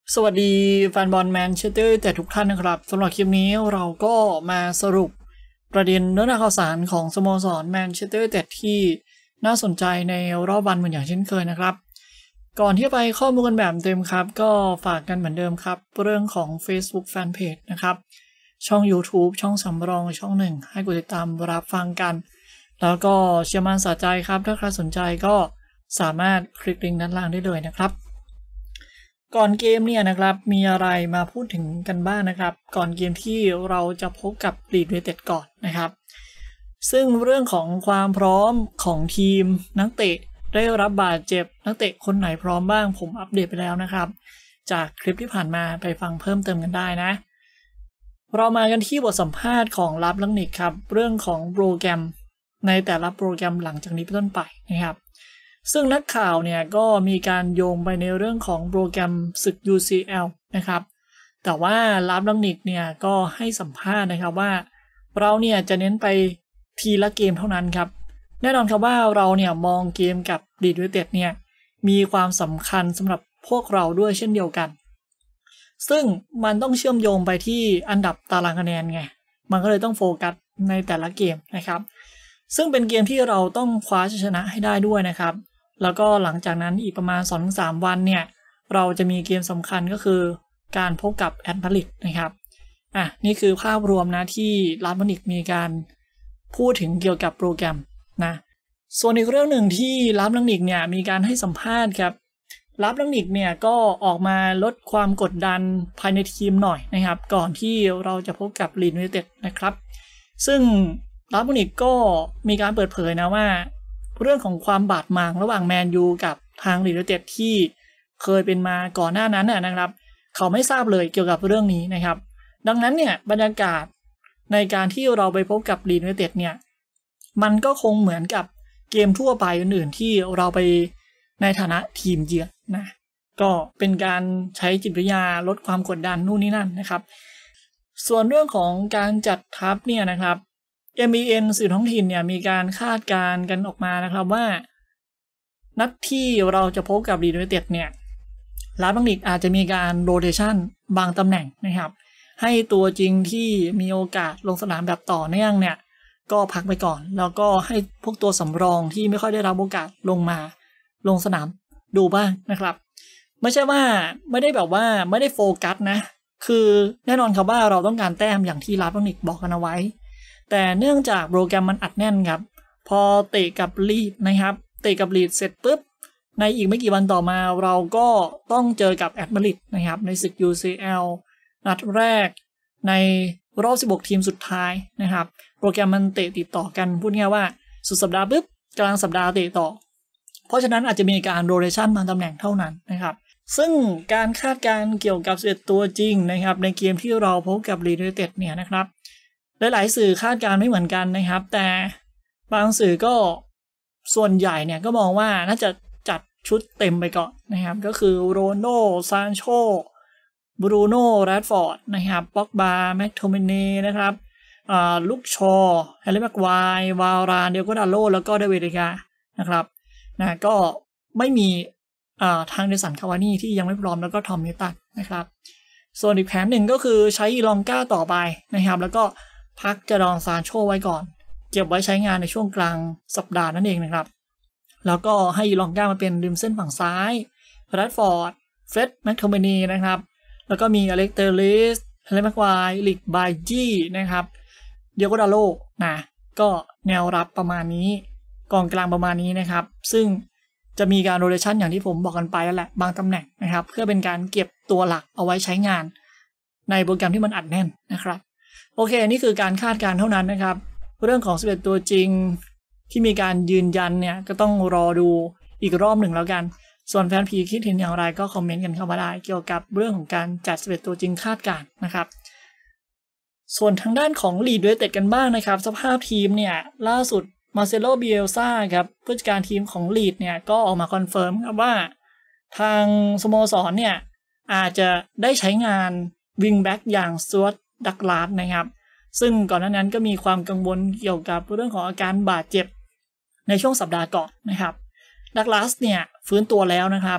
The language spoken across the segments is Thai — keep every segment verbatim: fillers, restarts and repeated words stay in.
สวัสดีแฟนบอลแมนเชสเตอร์แต่ทุกท่านนะครับสำหรับคลิปนี้เราก็มาสรุปประเด็นเนื้อหาข่าวสารของสโมสรแมนเชสเตอร์แต่ที่น่าสนใจในรอบวันเหมือนอย่างเช่นเคยนะครับก่อนที่ไปข้อมูลกันแบบเต็มครับก็ฝากกันเหมือนเดิมครับเรื่องของ Facebook Fanpage นะครับช่อง YouTube ช่องสำรองช่องหนึ่งให้กดติดตามรับฟังกันแล้วก็เชื่อมั่นสะใจครับถ้าใครสนใจก็สามารถคลิกลิงก์ด้านล่างได้เลยนะครับก่อนเกมเนี่ยนะครับมีอะไรมาพูดถึงกันบ้างนะครับก่อนเกมที่เราจะพบกับลีดยูไนเต็ดก่อนนะครับซึ่งเรื่องของความพร้อมของทีมนักเตะได้รับบาดเจ็บนักเตะคนไหนพร้อมบ้างผมอัปเดตไปแล้วนะครับจากคลิปที่ผ่านมาไปฟังเพิ่มเติมกันได้นะเรามากันที่บทสัมภาษณ์ของลับลังนิกครับเรื่องของโปรแกรมในแต่ละโปรแกรมหลังจากนี้เป็นต้นไปนะครับซึ่งนักข่าวเนี่ยก็มีการโยงไปในเรื่องของโปรแกรมศึก ยู ซี แอล นะครับแต่ว่าลับลังนิกเนี่ยก็ให้สัมภาษณ์นะครับว่าเราเนี่ยจะเน้นไปทีละเกมเท่านั้นครับแน่นอนครับว่าเราเนี่ยมองเกมกับลีดยูไนเต็ดเนี่ยมีความสำคัญสำหรับพวกเราด้วยเช่นเดียวกันซึ่งมันต้องเชื่อมโยงไปที่อันดับตารางคะแนนไงมันก็เลยต้องโฟกัสในแต่ละเกมนะครับซึ่งเป็นเกมที่เราต้องคว้าชัยชนะให้ได้ด้วยนะครับแล้วก็หลังจากนั้นอีกประมาณ สองถึงสาม วันเนี่ยเราจะมีเกมสำคัญก็คือการพบกับแอตมาดริดนะครับอ่ะนี่คือภาพรวมนะที่ลับลังนิกมีการพูดถึงเกี่ยวกับโปรแกรมนะส่วนอีกเรื่องหนึ่งที่ลับลังนิกเนี่ยมีการให้สัมภาษณ์ครับลับลังนิกเนี่ยก็ออกมาลดความกดดันภายในทีมหน่อยนะครับก่อนที่เราจะพบกับลีดยูไนเต็ดนะครับซึ่งลับลังนิกก็มีการเปิดเผยนะว่าเรื่องของความบาดหมางระหว่างแมนยูกับทางลีดยูไนเต็ดที่เคยเป็นมาก่อนหน้านั้นนะครับเขาไม่ทราบเลยเกี่ยวกับเรื่องนี้นะครับดังนั้นเนี่ยบรรยากาศในการที่เราไปพบกับลีดยูไนเต็ดเนี่ยมันก็คงเหมือนกับเกมทั่วไปอื่นๆที่เราไปในฐานะทีมเยือนนะก็เป็นการใช้จิตวิทยาลดความกดดันนู่นนี่นั่นนะครับส่วนเรื่องของการจัดทัพเนี่ยนะครับ เอ็ม อี เอ็น สื่อท้องถิ่นเนี่ยมีการคาดการณ์กันออกมานะครับว่านัดที่เราจะพบกับลีดยูไนเต็ดเนี่ยลับลังนิกอาจจะมีการโรเทชันบางตำแหน่งนะครับให้ตัวจริงที่มีโอกาสลงสนามแบบต่อเนื่องเนี่ยก็พักไปก่อนแล้วก็ให้พวกตัวสำรองที่ไม่ค่อยได้รับโอกาสลงมาลงสนามดูบ้างนะครับไม่ใช่ว่าไม่ได้แบบว่าไม่ได้โฟกัสนะคือแน่นอนครับว่าเราต้องการแต้มอย่างที่ลับลังนิกบอกกันเอาไว้แต่เนื่องจากโปรแกรมมันอัดแน่นครับพอเตะกับลีดนะครับเตะกับลีดเสร็จปุ๊บในอีกไม่กี่วันต่อมาเราก็ต้องเจอกับแอตมาดริดนะครับในศึก ยู ซี แอล นัดแรกในรอบสิบหกทีมสุดท้ายนะครับโปรแกรมมันเตะติดต่อกันพูดง่ายว่าสุดสัปดาห์ปุ๊บกลางสัปดาห์เตะต่อเพราะฉะนั้นอาจจะมีการโรเทชันบางตำแหน่งเท่านั้นนะครับซึ่งการคาดการณ์เกี่ยวกับสิบเอ็ดตัวจริงนะครับในเกมที่เราพบกับลีดยูไนเต็ดเนี่ยนะครับหลายๆสื่อคาดการณ์ไม่เหมือนกันนะครับแต่บางสื่อก็ส่วนใหญ่เนี่ยก็มองว่าน่าจะจัดชุดเต็มไปก่อนนะครับก็คือโรนัลโด ซานโช บรูโน่ แรชฟอร์ดนะครับป็อกบา แม็กโทมิเน่นะครับอ่าลุคชอว์แฮร์รี่แม็กไวร์วารานเดียโกดาโลแล้วก็เดวิด เดกานะครับนะก็ไม่มีอ่าทางเดสัน คาวานี่ที่ยังไม่พร้อมแล้วก็ทอม นิวตันนะครับส่วนอีกแผนหนึ่งก็คือใช้อีลองก้าต่อไปนะครับแล้วก็พักจะดองซานโชไว้ก่อนเก็บไว้ใช้งานในช่วงกลางสัปดาห์นั่นเองนะครับแล้วก็ให้อีลองก้ามาเป็นริมเส้นฝั่งซ้ายแรดฟอร์ด เฟร็ด แม็กโทมิเน่นะครับแล้วก็มีอเล็กเตอร์ลิส แฮร์รี่แม็กไวร์ลิกบายจี้นะครับเดียโกดาโลนะก็แนวรับประมาณนี้กองกลางประมาณนี้นะครับซึ่งจะมีการโรเทชันอย่างที่ผมบอกกันไปแล้วแหละบางตำแหน่งนะครับเพื่อเป็นการเก็บตัวหลักเอาไว้ใช้งานในโปรแกรมที่มันอัดแน่นนะครับโอเคนี่คือการคาดการณ์เท่านั้นนะครับเรื่องของสิบเอ็ดตัวจริงที่มีการยืนยันเนี่ยก็ต้องรอดูอีกรอบหนึ่งแล้วกันส่วนแฟนพีคิดเห็นอย่างไรก็คอมเมนต์กันเข้ามาได้เกี่ยวกับเรื่องของการจัดสิบเอ็ดตัวจริงคาดการณ์นะครับส่วนทางด้านของลีดยูไนเต็ดกันบ้างนะครับสภาพทีมเนี่ยล่าสุดมาเซโล บิเอลซ่าครับผู้จัดการทีมของลีดเนี่ยก็ออกมาคอนเฟิร์มครับว่าทางสโมสรเนี่ยอาจจะได้ใช้งานวิงแบ็กอย่างสจ๊วต ดักลาสนะครับซึ่งก่อนหน้านั้นก็มีความกังวลเกี่ยวกับเรื่องของอาการบาดเจ็บในช่วงสัปดาห์ก่อนนะครับดักลาสเนี่ยฟื้นตัวแล้วนะครับ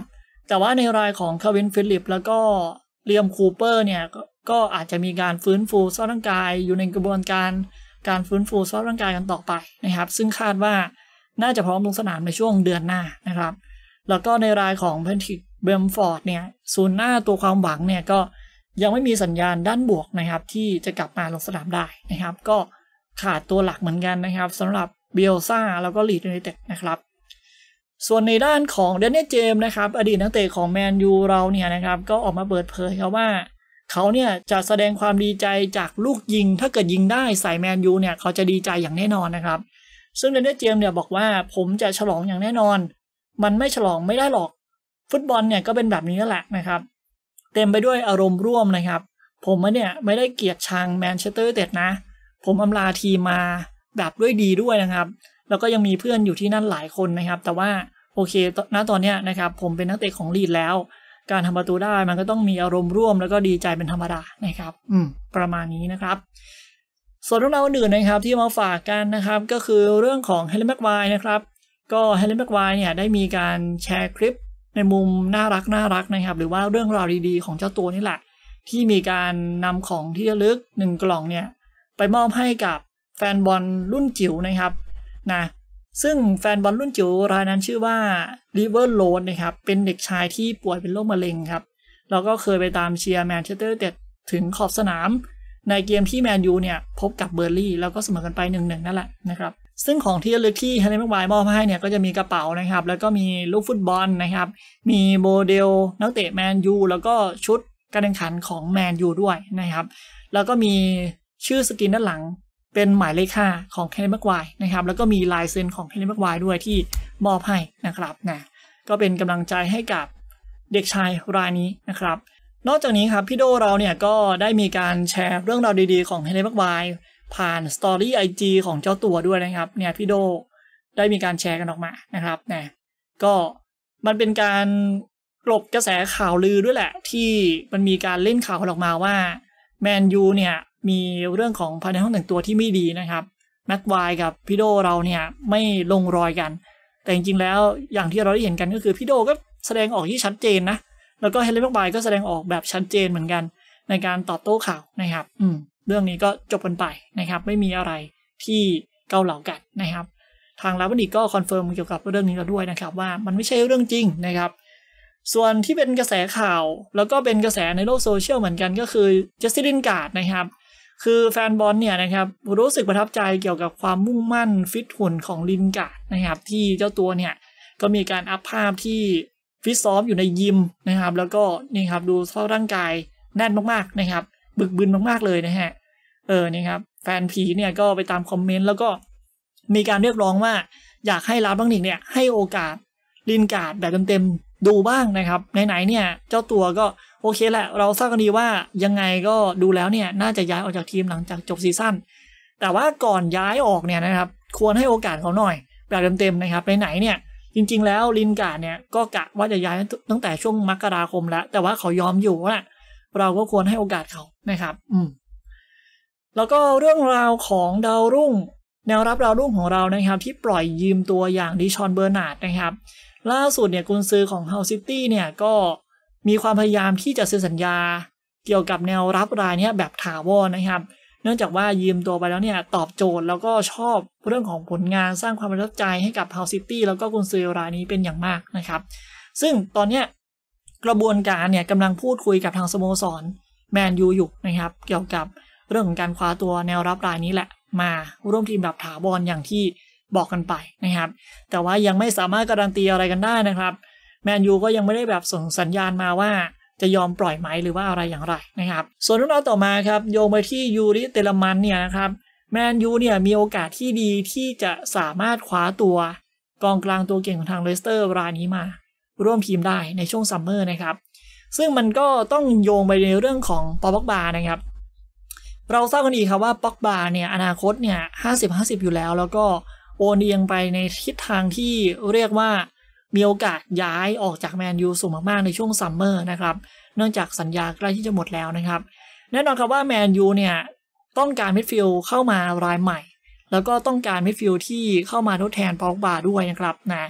แต่ว่าในรายของคาวินฟิลิปแล้วก็เลียมคูเปอร์เนี่ย ก, ก็อาจจะมีการฟื้นฟูสภาพร่างกายอยู่ในกระบวนการการฟื้นฟูสภาพร่างกายกันต่อไปนะครับซึ่งคาดว่าน่าจะพร้อมลงสนามในช่วงเดือนหน้านะครับแล้วก็ในรายของแพทริกเบมฟอร์ดเนี่ยศูนย์หน้าตัวความหวังเนี่ยก็ยังไม่มีสัญญาณด้านบวกนะครับที่จะกลับมาลงสนามได้นะครับก็ขาดตัวหลักเหมือนกันนะครับสำหรับเบลซ่าแล้วก็ลีดยูไนเต็ดนะครับส่วนในด้านของเดนเนียลเจมส์นะครับอดีตนักเตะของแมนยูเราเนี่ยนะครับก็ออกมาเปิดเผยครับว่าเขาเนี่ยจะแสดงความดีใจจากลูกยิงถ้าเกิดยิงได้ใส่แมนยูเนี่ยเขาจะดีใจอย่างแน่นอนนะครับซึ่งเดนเนียลเจมส์เนี่ยบอกว่าผมจะฉลองอย่างแน่นอนมันไม่ฉลองไม่ได้หรอกฟุตบอลเนี่ยก็เป็นแบบนี้แหละนะครับเต็มไปด้วยอารมณ์ร่วมนะครับผมเนี่ยไม่ได้เกลียดชังแมนเชสเตอร์ยูไนเต็ดนะผมอำลาทีมมาแบบด้วยดีด้วยนะครับแล้วก็ยังมีเพื่อนอยู่ที่นั่นหลายคนนะครับแต่ว่าโอเคณตอนนี้นะครับผมเป็นนักเตะของลีดแล้วการทำประตูได้มันก็ต้องมีอารมณ์ร่วมแล้วก็ดีใจเป็นธรรมดานะครับอืมประมาณนี้นะครับส่วนเรื่องราวอื่นนะครับที่มาฝากกันนะครับก็คือเรื่องของแฮร์รี่แม็กไวร์นะครับก็แฮร์รี่แม็กไวร์เนี่ยได้มีการแชร์คลิปในมุมน่ารักน่ารักนะครับหรือว่าเรื่องราวดีๆของเจ้าตัวนี่แหละที่มีการนำของที่ระลึกหนึ่งกล่องเนี่ยไปมอบให้กับแฟนบอลรุ่นจิ๋วนะครับนะซึ่งแฟนบอลรุ่นจิ๋วรายนั้นชื่อว่าริเวอร์โรดนะครับเป็นเด็กชายที่ป่วยเป็นโรคมะเร็งครับแล้วก็เคยไปตามเชียร์แมนเชสเตอร์ยูไนเต็ดถึงขอบสนามในเกมที่แมนยูเนี่ยพบกับเบอร์ลี่แล้วก็เสมอกันไป หนึ่งหนึ่ง นั่นแหละนะครับซึ่งของที่ระลึกที่แฮร์รี่แม็กไวร์มอบให้เนี่ยก็จะมีกระเป๋านะครับแล้วก็มีลูกฟุตบอลนะครับมีโมเดลนักเตะแมนยูแล้วก็ชุดการแข่งขันของแมนยูด้วยนะครับแล้วก็มีชื่อสกรีนด้านหลังเป็นหมายเลขห้าของแฮร์รี่แม็กไวร์นะครับแล้วก็มีลายเซ็นของแฮร์รี่แม็กไวร์ด้วยที่มอบให้นะครับนะก็เป็นกำลังใจให้กับเด็กชายรายนี้นะครับนอกจากนี้ครับพี่โดเราเนี่ยก็ได้มีการแชร์เรื่องราวดีๆของแฮร์รี่แม็กไวร์ผ่านสตอรี่ ไอ จี ของเจ้าตัวด้วยนะครับเนี่ยพี่โดได้มีการแชร์กันออกมานะครับนะก็มันเป็นการกลบกระแสข่าวลือด้วยแหละที่มันมีการเล่นข่าวออกมาว่าแมนยูเนี่ยมีเรื่องของภายในห้องแต่งตัวที่ไม่ดีนะครับแม็กไวร์กับพี่โดเราเนี่ยไม่ลงรอยกันแต่จริงๆแล้วอย่างที่เราได้เห็นกันก็คือพี่โดก็แสดงออกที่ชัดเจนนะแล้วก็แฮร์รี่แม็กไวร์ก็แสดงออกแบบชัดเจนเหมือนกันในการตอบโต้ข่าวนะครับอืมเรื่องนี้ก็จบกันไปนะครับไม่มีอะไรที่เกาเหลากันนะครับทางลาบันดีก็คอนเฟิร์มเกี่ยวกับเรื่องนี้แล้วด้วยนะครับว่ามันไม่ใช่เรื่องจริงนะครับส่วนที่เป็นกระแสข่าวแล้วก็เป็นกระแสในโลกโซเชียลเหมือนกันก็คือเจสซี่ ลินการ์ดนะครับคือแฟนบอลเนี่ยนะครับรู้สึกประทับใจเกี่ยวกับความมุ่งมั่นฟิตหุ่นของลินการ์ดนะครับที่เจ้าตัวเนี่ยก็มีการอัพภาพที่ฟิตซ้อมอยู่ในยิมนะครับแล้วก็นี่ครับดูสภาพร่างกายแน่นมากๆนะครับบึกบึนมากๆเลยนะฮะเออนี่ครับแฟนผีเนี่ยก็ไปตามคอมเมนต์แล้วก็มีการเรียกร้องว่าอยากให้ลาสบังนิกเนี่ยให้โอกาสลินการ์ดแบบเต็มๆดูบ้างนะครับไหนๆเนี่ยเจ้าตัวก็โอเคแหละเราทราบกันดีว่ายังไงก็ดูแล้วเนี่ยน่าจะย้ายออกจากทีมหลังจากจบซีซั่นแต่ว่าก่อนย้ายออกเนี่ยนะครับควรให้โอกาสเขาหน่อยแบบเต็มๆนะครับไหนๆเนี่ยจริงๆแล้วลินการ์ดเนี่ยก็กะว่าจะย้ายตั้งแต่ช่วงมกราคมแล้วแต่ว่าเขายอมอยู่ว่าเราก็ควรให้โอกาสเขานะครับอืมแล้วก็เรื่องราวของดาวรุ่งแนวรับดาวรุ่งของเรานะครับที่ปล่อยยืมตัวอย่างดิชอนเบอร์นาร์ดนะครับล่าสุดเนี่ยกุนซือของเฮาซิตี้เนี่ยก็มีความพยายามที่จะเซ็นสัญญาเกี่ยวกับแนวรับรายนี้แบบถาวรนะครับเนื่องจากว่ายืมตัวไปแล้วเนี่ยตอบโจทย์แล้วก็ชอบเรื่องของผลงานสร้างความประทับใจให้กับเฮาซิตี้แล้วก็กุนซือรายนี้เป็นอย่างมากนะครับซึ่งตอนเนี้ยกระบวนการเนี่ยกำลังพูดคุยกับทางสโมสรแมนยูอยู่นะครับเกี่ยวกับเรื่องของการคว้าตัวแนวรับรายนี้แหละมาร่วมทีมแบบถาวรอย่างที่บอกกันไปนะครับแต่ว่ายังไม่สามารถการันตีอะไรกันได้นะครับแมนยูก็ยังไม่ได้แบบส่งสัญญาณมาว่าจะยอมปล่อยไหมหรือว่าอะไรอย่างไรนะครับส่วนเรื่องราวต่อมาครับโยงไปที่ยูริเตเลมันเนี่ยนะครับแมนยูเนี่ยมีโอกาสที่ดีที่จะสามารถคว้าตัวกองกลางตัวเก่งของทางเลสเตอร์รายนี้มาร่วมทีมได้ในช่วงซัมเมอร์นะครับซึ่งมันก็ต้องโยงไปในเรื่องของปอบ็อกบานะครับเราทราบกันดีครับว่าป็อกบาเนี่ยอนาคตเนี่ยห้าสิบ ห้าสิบอยู่แล้วแล้วก็โอนเอียงไปในทิศทางที่เรียกว่ามีโอกาสย้ายออกจากแมนยูสูงมากๆในช่วงซัมเมอร์นะครับเนื่องจากสัญญาใกล้ที่จะหมดแล้วนะครับแน่นอนครับว่าแมนยูเนี่ยต้องการมิดฟิลด์เข้ามารายใหม่แล้วก็ต้องการมิดฟิลด์ที่เข้ามาทดแทนป็อกบาด้วยนะครับนะ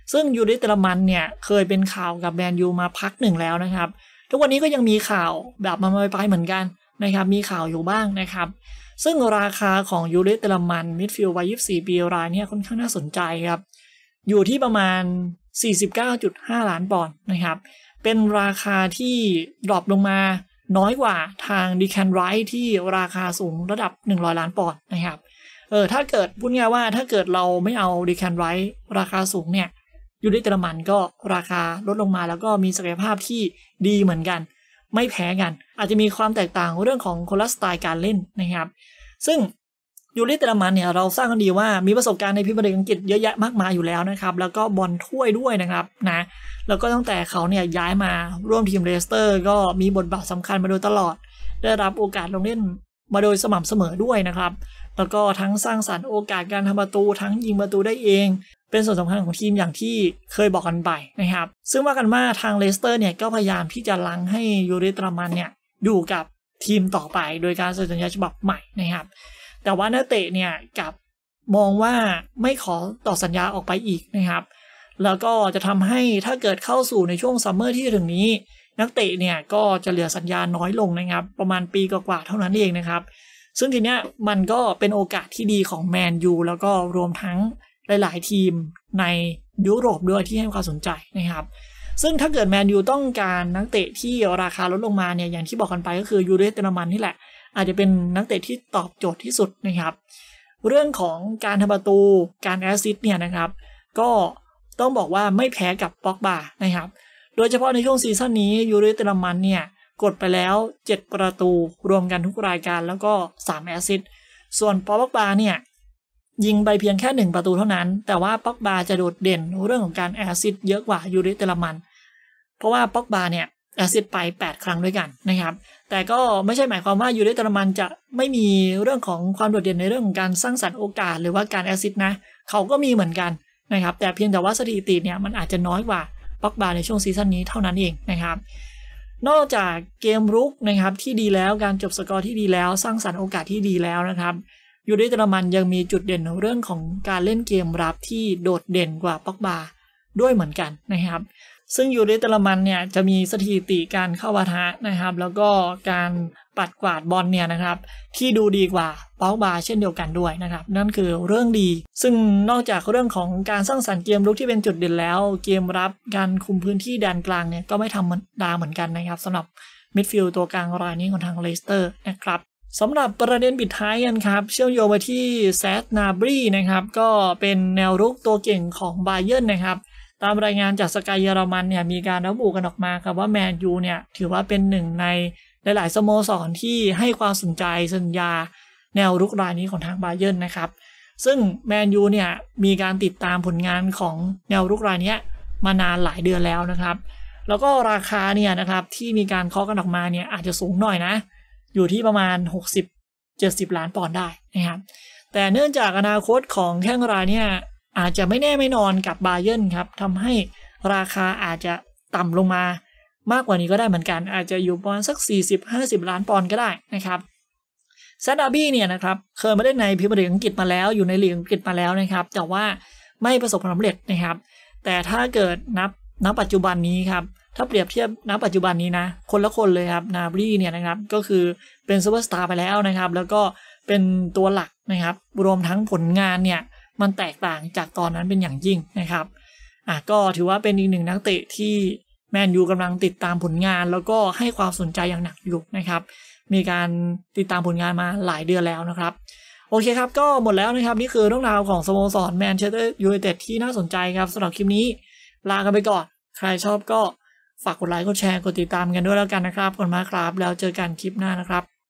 ซึ่งยูริ เตเลมันเนี่ยเคยเป็นข่าวกับแมนยูมาพักหนึ่งแล้วนะครับทุกวันนี้ก็ยังมีข่าวแบบมาไปๆเหมือนกันนะครับมีข่าวอยู่บ้างนะครับซึ่งราคาของยูริ เตเลมันมิดฟิลด์วัยยี่สิบสี่ปีรายเนี่ยค่อนข้างน่าสนใจครับอยู่ที่ประมาณ สี่สิบเก้าจุดห้า ล้านปอนด์นะครับเป็นราคาที่ดรอปลงมาน้อยกว่าทางดีแคนไรท์ที่ราคาสูงระดับหนึ่งร้อยล้านปอนด์นะครับเออถ้าเกิดพูดง่ายว่าถ้าเกิดเราไม่เอาดีแคนไรท์ราคาสูงเนี่ยยูริ เตเลมันก็ราคาลดลงมาแล้วก็มีศักยภาพที่ดีเหมือนกันไม่แพ้กันอาจจะมีความแตกต่างเรื่องของคนละสไตล์การเล่นนะครับซึ่งยูริ เตเลมันเนี่ยเราทราบกันดีว่ามีประสบการณ์ในพรีเมียร์ลีกอังกฤษเยอะแยะมากมายอยู่แล้วนะครับแล้วก็บอลถ้วยด้วยนะครับนะแล้วก็ตั้งแต่เขาเนี่ยย้ายมาร่วมทีมเลสเตอร์ก็มีบทบาทสำคัญมาโดยตลอดได้รับโอกาสลงเล่นมาโดยสม่ำเสมอด้วยนะครับแล้วก็ทั้งสร้างสรรค์โอกาสการทำประตูทั้งยิงประตูได้เองเป็นส่วนสำคัญของทีมอย่างที่เคยบอกกันไปนะครับซึ่งว่ากันว่าทางเลสเตอร์เนี่ยก็พยายามที่จะลังให้ยูริ เตเลมันเนี่ยอยู่กับทีมต่อไปโดยการเซ็นสัญญาฉบับใหม่นะครับแต่ว่านักเตะเนี่ยกับมองว่าไม่ขอต่อสัญญาออกไปอีกนะครับแล้วก็จะทำให้ถ้าเกิดเข้าสู่ในช่วงซัมเมอร์ที่จะถึงนี้นักเตะเนี่ยก็จะเหลือสัญญาน้อยลงนะครับประมาณปีกว่าๆเท่านั้นเองนะครับซึ่งทีเนี้ยมันก็เป็นโอกาสที่ดีของแมนยูแล้วก็รวมทั้งหลายๆทีมในยุโรปด้วยที่ให้ความสนใจนะครับซึ่งถ้าเกิดแมนยูต้องการนักเตะที่ราคาลดลงมาเนี่ยอย่างที่บอกกันไปก็คือยูริ เตเลมันนี่แหละอาจจะเป็นนักเตะที่ตอบโจทย์ที่สุดนะครับเรื่องของการทำประตูการแอสซิสต์เนี่ยนะครับก็ต้องบอกว่าไม่แพ้กับป็อกบานะครับโดยเฉพาะในช่วงซีซั่นนี้ยูริ เตเลมันเนี่ยกดไปแล้วเจ็ดประตูรวมกันทุกรายการแล้วก็สามแอสซิสต์ส่วนป็อกบาเนี่ยยิงไปเพียงแค่หนึ่งประตูเท่านั้นแต่ว่าป็อกบาจะโดดเด่นเรื่องของการแอสซิสต์เยอะกว่ายูริ เตเลมันเพราะว่าป็อกบาเนี่ยแอสซิสต์ไปแปดครั้งด้วยกันนะครับแต่ก็ไม่ใช่หมายความว่ายูริ เตเลมันจะไม่มีเรื่องของความโดดเด่นในเรื่องของการสร้างสรรค์โอกาสหรือว่าการแอสซิสต์นะเขาก็มีเหมือนกันนะครับแต่เพียงแต่ว่าสถิติเนี่ยมันอาจจะน้อยกว่าป็อกบาในช่วงซีซั่นนี้เท่านั้นเองนะครับนอกจากเกมรุกนะครับที่ดีแล้วการจบสกอร์ที่ดีแล้วสร้างสรรค์โอกาสที่ดีแล้วนะครับยูริ เตเลมันยังมีจุดเด่นเรื่องของการเล่นเกมรับที่โดดเด่นกว่าป็อกบาด้วยเหมือนกันนะครับซึ่งยูริ เตเลมันเนี่ยจะมีสถิติการเข้าปะทะนะครับแล้วก็การปัดกวาดบอลเนี่ยนะครับที่ดูดีกว่าป็อกบาเช่นเดียวกันด้วยนะครับนั่นคือเรื่องดีซึ่งนอกจากเรื่องของการสร้างสรรค์เกมรุกที่เป็นจุดเด่นแล้วเกมรับการคุมพื้นที่แดนกลางเนี่ยก็ไม่ธรรมดาเหมือนกันนะครับสำหรับมิดฟิลด์ตัวกลางรายนี้ของทางเลสเตอร์นะครับสำหรับประเด็นปิดท้ายกันครับเชื่อมโยงไปที่แซด นาบรีนะครับก็เป็นแนวรุกตัวเก่งของบาเยิร์นนะครับตามรายงานจากสกายเยอรมันเนี่ยมีการระบุกันออกมาครับว่าแมนยูเนี่ยถือว่าเป็นหนึ่งในหลายๆสโมสรที่ให้ความสนใจสัญญาแนวรุกรายนี้ของทางบาเยิร์นนะครับซึ่งแมนยูเนี่ยมีการติดตามผลงานของแนวรุกรายนี้มานานหลายเดือนแล้วนะครับแล้วก็ราคาเนี่ยนะครับที่มีการเคาะกันออกมาเนี่ยอาจจะสูงหน่อยนะอยู่ที่ประมาณ หกสิบถึงเจ็ดสิบ ล้านปอนด์ได้นะครับแต่เนื่องจากอนาคตของแข้งรายเนี่ยอาจจะไม่แน่ไม่นอนกับบาเยิร์นครับทำให้ราคาอาจจะต่ำลงมามากกว่านี้ก็ได้เหมือนกันอาจจะอยู่ประมาณสัก สี่สิบถึงห้าสิบ ล้านปอนด์ก็ได้นะครับแซด นาบรีเนี่ยนะครับเคยมาเล่นในพรีเมียร์ลีกอังกฤษมาแล้วอยู่ในลีกอังกฤษมาแล้วนะครับแต่ว่าไม่ประสบความสำเร็จนะครับแต่ถ้าเกิดนับณปัจจุบันนี้ครับถ้าเปรียบเทียบณปัจจุบันนี้นะคนละคนเลยครับนาบรีเนี่ยนะครับก็คือเป็นซูเปอร์สตาร์ไปแล้วนะครับแล้วก็เป็นตัวหลักนะครับรวมทั้งผลงานเนี่ยมันแตกต่างจากตอนนั้นเป็นอย่างยิ่งนะครับอ่ะก็ถือว่าเป็นอีกหนึ่งนักเตะที่แมนยูกำลังติดตามผลงานแล้วก็ให้ความสนใจอย่างหนักอยู่นะครับมีการติดตามผลงานมาหลายเดือนแล้วนะครับโอเคครับก็หมดแล้วนะครับนี่คือเรื่องราวของสโมสรแมนเชสเตอร์ยูไนเต็ดที่น่าสนใจครับสำหรับคลิปนี้ลากันไปก่อนใครชอบก็ฝากกดไลค์กดแชร์กดติดตามกันด้วยแล้วกันนะครับขอบคุณมากครับแล้วเจอกันคลิปหน้านะครับ